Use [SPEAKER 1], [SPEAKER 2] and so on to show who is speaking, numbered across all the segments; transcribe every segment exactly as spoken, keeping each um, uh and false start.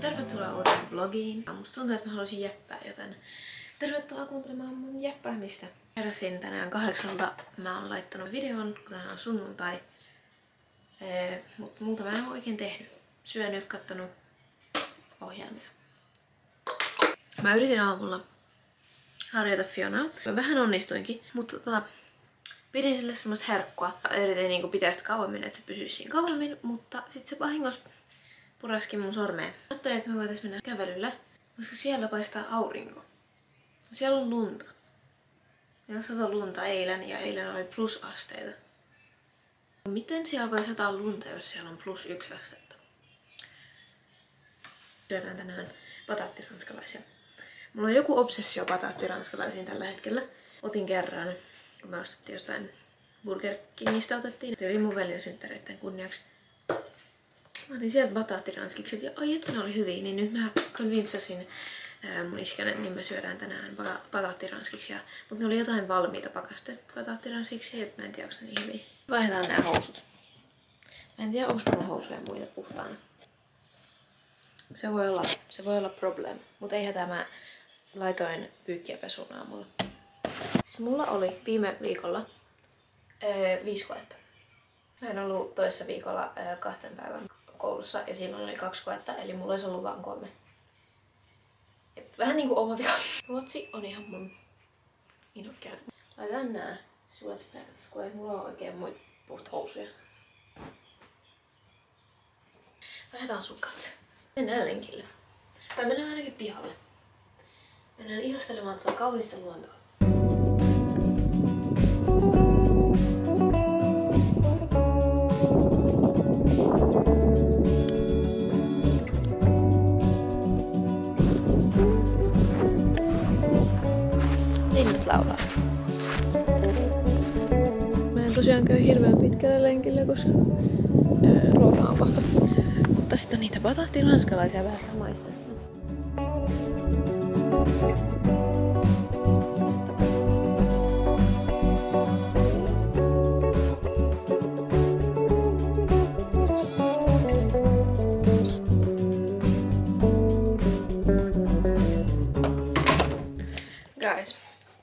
[SPEAKER 1] Tervetuloa uuteen vlogiin. Musta tuntuu, että mä haluaisin jeppää, joten tervetuloa kuuntelemaan mun jeppäämistä. Heräsin tänään kahdeksalta. Mä oon laittanut videon, kun tänään on sunnuntai. Ee, mutta muuta mä en oo oikein tehnyt. Syönyt, kattonut ohjelmia. Mä yritin aamulla harjoita Fionaa. Mä vähän onnistuinkin, mutta tota, pidin sille semmoista herkkua. Yritin niinku pitää sitä kauemmin, että se pysyisi siinä kauemmin, mutta sit se vahingossa puraski mun sormeen. Ajattelin, että me voitais mennä kävelylle, koska siellä paistaa aurinko. Siellä on lunta. Siellä satoi lunta eilen ja eilen oli plusasteita. Miten siellä voi sataa lunta, jos siellä on plus yksi astetta? Syödään tänään pataattiranskalaisia. Mulla on joku obsessio pataattiranskalaisiin tällä hetkellä. Otin kerran, kun me ostettiin jostain Burger Kingistä otettiin. Se oli mun veljen synttäreitten kunniaksi. Mä otin sieltä bataattiranskikset ja ai että ne oli hyviä, niin nyt mä convinsasin mun iskän, niin me syödään tänään bataattiranskiksi. Mutta ne oli jotain valmiita pakaste bataattiranskiksi, että mä en tiedä onko ne niin hyviä. Vaihdetaan nää housut. Mä en tiedä onko mulla housuja muita puhtaana. Se voi olla, se voi olla problem. Mutta ei hätää, mä laitoin pyykkiä pesuun aamulla. Siis mulla oli viime viikolla öö, viisi koetta. Mä en ollut toissa viikolla öö, kahten päivän koulussa ja silloin oli kaksi koetta, eli mulla olisi ollut vain kolme. Et vähän niinku oma vika. Ruotsi on ihan mun innokkeen. Laitan nää sweatpants, kun ei mulla ole oikein muita puhta housuja. Vaihdetaan sukat. Mennään lenkille. Tai mennään ainakin pihalle. Mennään ihastelemaan tätä kaunista luontoa. Linnut laulaa. Mä en tosiaan käy hirveän pitkällä lenkillä, koska öö, ruoka on kohta. Mutta sitten niitä bataattiranskalaisia vähän sitä maistaa. Guys.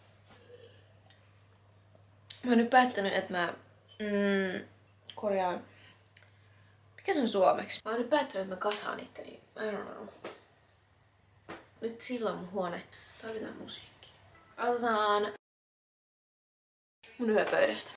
[SPEAKER 1] Mä oon nyt päättänyt, että mä mm, korjaan. Mikä se on suomeksi? Mä oon nyt päättänyt, että mä kasaan itteni. I don't know. Nyt silloin mun huone. Tarvitaan musiikkia. Aloitetaan mun yöpöydästä.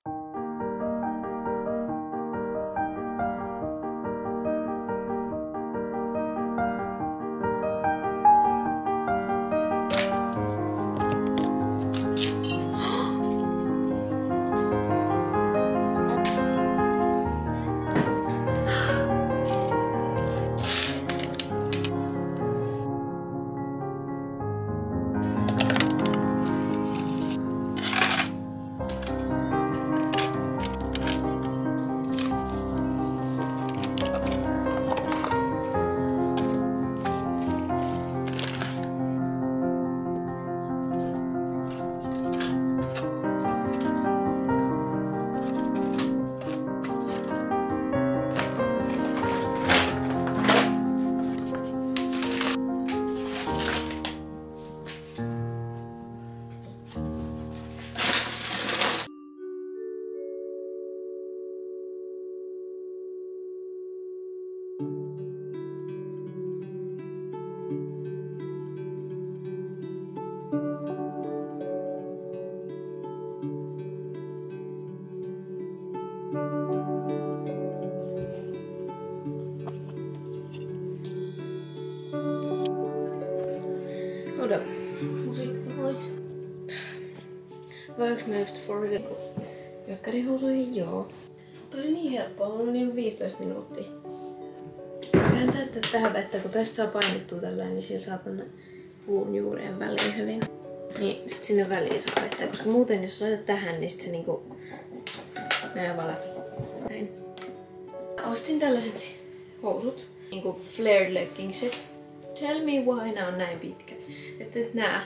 [SPEAKER 1] Oda, musiikki pois. Vai onks mä just for real? Jökkärihousuihin? Joo. Toi oli niin helppoa, mulla oli niin viisitoista minuuttia. Voidaan täyttää tähän vettä, kun tästä saa painettua tällainen, niin sillä saa panna puun juureen väliin hyvin. Niin sit sinne väliin saa vettä, koska muuten jos laitat tähän, niin sit se niinku nää vaan läpi. Näin. Ostin tällaiset housut, niinku flared leggingsit. Tell me why nää on näin pitkä. Että nyt nää.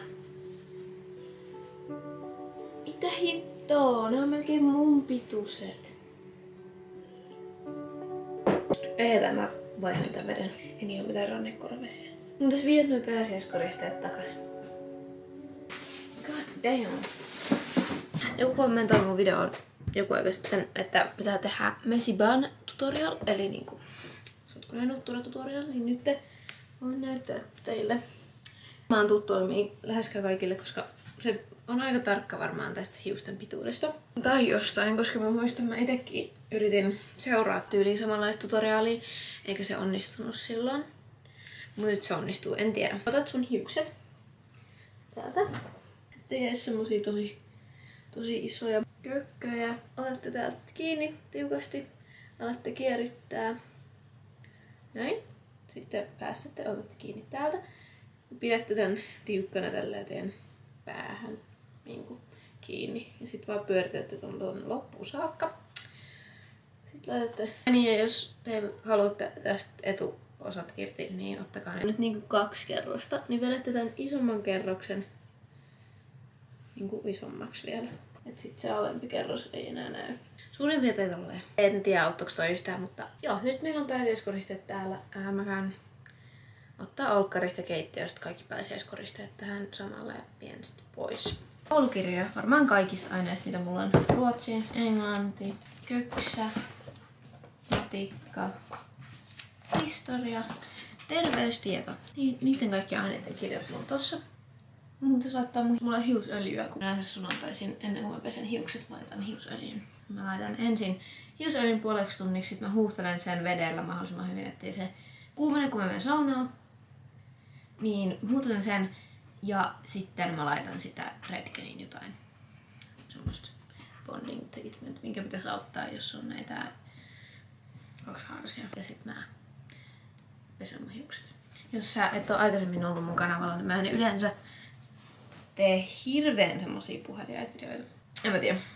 [SPEAKER 1] Mitä hittoa? Nää on melkein mun pituiset. Eihän mä vaihan tän veden. En oo mitään rannekorvesiä. Mä tässä viet noin pääsiäiskoristeet takas. God damn. Joku kommentoi mun videoon joku aika sitten, että pitää tehdä Mesiban tutorial, eli niinku sotkunen nuttura tutorial, niin nyt voin näyttää teille. Mä oon tuttu toimii läheskään kaikille, koska se on aika tarkka varmaan tästä hiusten pituudesta. Tai jostain, koska mä muistan, mä itekin yritin seuraa tyyliin samanlaista tutoriaalia, eikä se onnistunut silloin. Mut nyt se onnistuu, en tiedä. Otat sun hiukset täältä. Tee semmosia tosi, tosi isoja kökköjä. Otatte täältä kiinni tiukasti. Alatte kierrittää. Näin. Sitten päästätte, otatte kiinni täältä. Pidätte tän tiukkana tälleen teidän päähän niin kiinni. Ja sit vaan pyöritätte ton tuonne loppuun saakka. Sitten laitatte. Niin, ja jos te haluatte tästä etuosat irti, niin ottakaa ne nyt niinku kaksi kerrosta. Niin vedätte tän isomman kerroksen niinku isommaksi vielä. Et sit se alempi kerros ei enää näy. Suurin piirtein tolleen. En tiedä auttoiko toi yhtään, mutta joo, nyt meillä on pääsiäiskoristeet täällä. Äh, mä käyn ottaa olkkarista keittiöstä kaikki pääsiäiskoristeet tähän samalle ja vien sit pois. Koulukirjoja, varmaan kaikista aineista, mitä mulla on. Ruotsi, englanti, köksä, matikka, historia, terveystieto. Ni niiden kaikki aineiden kirjat mulla on tossa. Mutta saattaa mulla hiusöljyä, kun yleensä sunnuntaisin ennen kuin mä pesen hiukset, laitan hiusöljyn. Mä laitan ensin hiusöljyn puoleksi tunniksi, sit mä huuhtelen sen vedellä mahdollisimman hyvin, ettei se kuumene, kun mä menen saunaan. Niin huuhtelen sen ja sitten mä laitan sitä Redkenin jotain semmoista bonding treatment, minkä pitäisi auttaa, jos on näitä kaksi harsia. Ja sit mä pesen mun hiukset. Jos sä et ole aikaisemmin ollut mun kanavalla, niin mä en yleensä tee hirveen semmosia puheliaita videoita. En mä tiedä.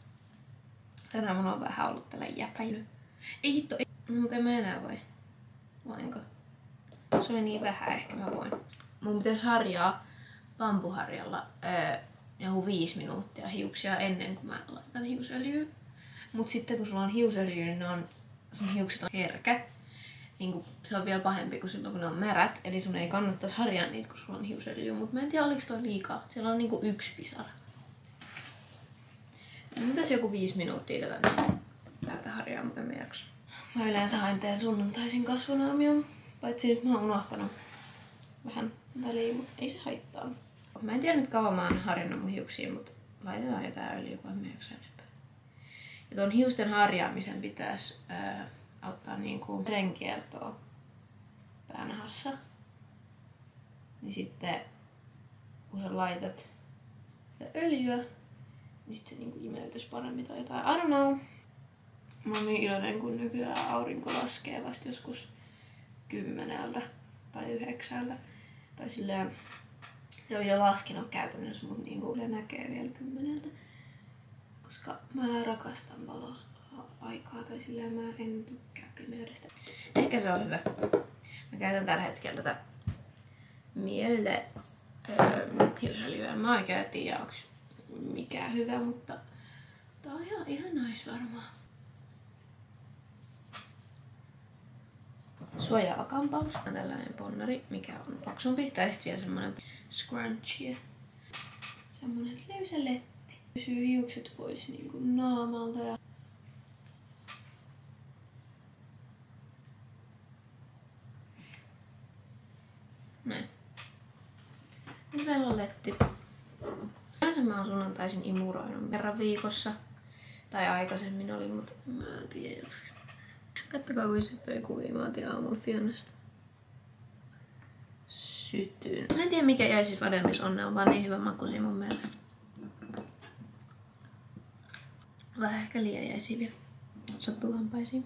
[SPEAKER 1] Tänään mun on vähän ollut tällä jäpäily. Ei hitto, ei. No, mutta en mä enää voi. Voinko? Se oli niin vähän, ehkä mä voin. Mun pitäisi harjaa bambuharjalla öö, joku viisi minuuttia hiuksia ennen kuin mä laitan hiusöljyä. Mut sitten kun sulla on hiusöljy, niin ne on, sun hiukset on herkät. Niin se on vielä pahempi kuin silloin, kun ne on märät. Eli sun ei kannattais harjaa niitä, kun sulla on hiusöljyä. Mut mä en tiedä, oliko toi liikaa. Siellä on niinku yksi pisara. Mitäs joku viisi minuuttia tätä täältä harjaa, mutta en mä jaksa. Mä yleensä aina teen sunnuntaisin kasvonaamion. Paitsi nyt mä oon unohtanut vähän väliin, mutta ei se haittaa. Mä en tiedä nyt kauan mä oon harjannut mun hiuksia, mutta laitetaan jotain öljyä, kun en mä jaksa enempää. Ja ton hiusten harjaamisen pitäisi ää, auttaa niinku verenkiertoa päänahassa. Niin sitten kun sä laitat öljyä, niin sit se niinku imeytys paremmin tai jotain. I don't know. Mä oon niin iloinen, kun nykyään aurinko laskee vasta joskus kymmeneltä tai yhdeksältä. Tai silleen, se on jo laskenut käytännössä, mutta niinku se näkee vielä kymmeneltä. Koska mä rakastan valoaikaa tai silleen mä en tykkää pimeydestä. Ehkä se on hyvä. Mä käytän tällä hetkellä tätä Mielle öö, hiusöljyä. Mä oikein tiedä, onks mikään hyvä, mutta tää on ihan, ihan nice varmaan. Suojaava kampaus. Tällainen ponnari, mikä on paksumpi. Tai sitten vielä semmonen scrunchie. Semmonen löysä letti. Pysyy hiukset pois niinku naamalta. Ja näin. Nyt meillä on letti. Yleensä mä oon sunnuntaisin imuroinut kerran viikossa. Tai aikaisemmin oli, mutta mä en tiedä joksiksi. Kattokaa kuin söpöi kuvia mä otin aamulla Fionasta. Sytyn. Mä en tiedä mikä jäi siis vademmis on, ne on vaan niin hyvä makuisia mun mielestä. Vähän ehkä liian jäisiä vielä. Sattuu hampaisiin.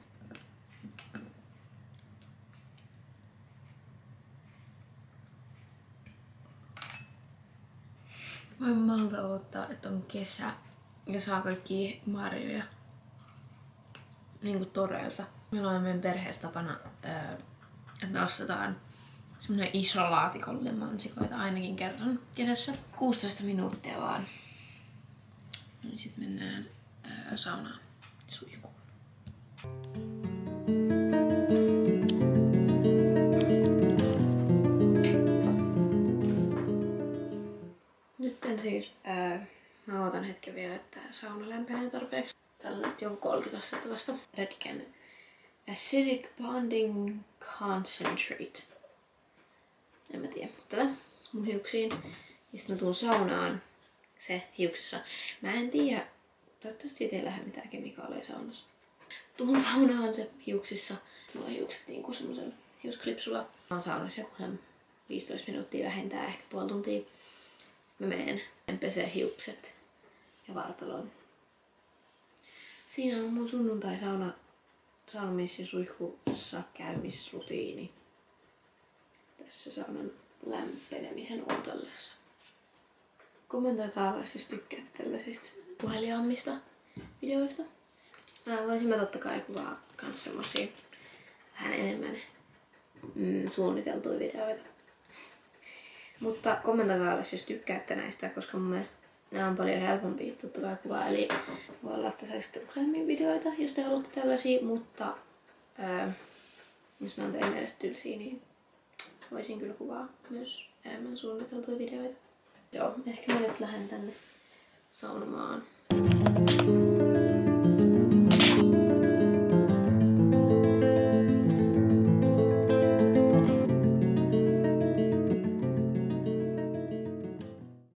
[SPEAKER 1] Mä en malta odottaa, että on kesä ja saa kaikkia marjoja niinku toreilta. Meillä on meidän perheessä tapana, että me ostetaan semmonen iso laatikolle mansikoita ainakin kerran kesässä. kuusitoista minuuttia vaan. Niin sit mennään saunaan suihkuun. sauna lämpenee tarpeeksi. Täällä on nyt jonkun kolmekymmentä astetta vasta. Redken Acidic Bonding Concentrate. En mä tiedä, mutta tätä mun hiuksiin. Ja sit mä tuun saunaan se hiuksissa. Mä en tiedä, toivottavasti siitä ei lähde mitään kemikaaleja saunassa. Tuun saunaan se hiuksissa. Mulla on hiukset niinku semmosella hiusklipsulla. Mä oon saunassa joku viisitoista minuuttia vähintään, ehkä puoli tuntia. Sitten mä menen pesee hiukset ja vartalon. Siinä on mun sunnuntai sauna, saunomis- ja suihkussa käymisrutiini. Tässä saunan lämpenemisen odotellessa. Kommentoikaa jos tykkäät tällaisista puheliaammista videoista. Ää, voisin mä totta kai kuvaa kans semmosia vähän enemmän mm, suunniteltuja videoita. Mutta kommentoikaa jos tykkäätte näistä, koska mun mielestä nämä on paljon helpompia totta kai kuvaa. Eli voi olla, että saisitte useammin videoita, jos te haluatte tällaisia, mutta ää, jos nämä on teidän mielestä tylsiä, niin voisin kyllä kuvaa myös enemmän suunniteltuja videoita. Joo, ehkä mä nyt lähden tänne saunomaan.